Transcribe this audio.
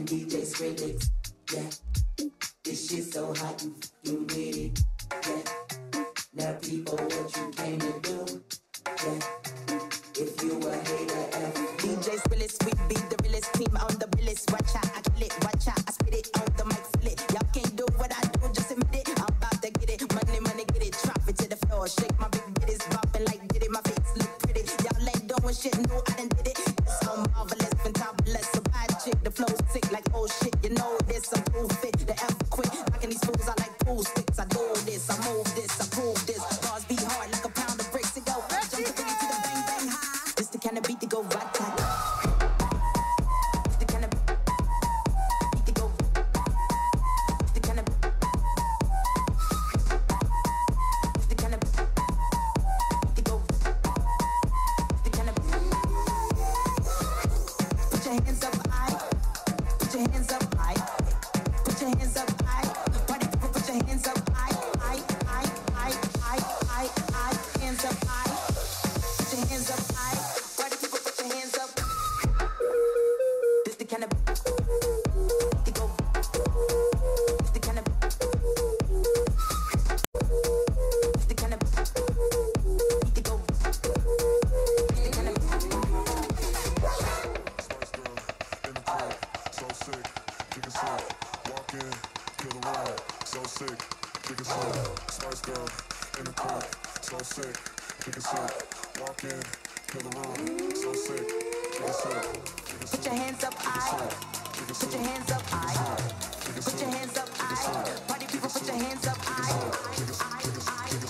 and DJ Skrillex. Yeah, this shit so hot, you with it. Yeah, now people, what you came to do? Yeah, if you a hater, F. DJ Skrillex, we be the realest team on the realest. Watch out, I kill it, watch out, I spit it on the mic, feel it. Y'all can't do what I do, just admit it. I'm about to get it, money, get it. Drop it to the floor, shake my big bitties, bopping like did it. My face look pretty, y'all ain't doing shit, no, I done did it. It's so marvelous, fantabulous, a bad chick, the flow's sick like oh shit, you know this, I'm proof it. The F quick, knocking these fools out like pool sticks. I do this, I move this, I prove this. Bars be hard like a pound of bricks to go. Jump the biggie to the bang bang high. This the kind of beat to go right back. Put your hands up, party people, put your hands up,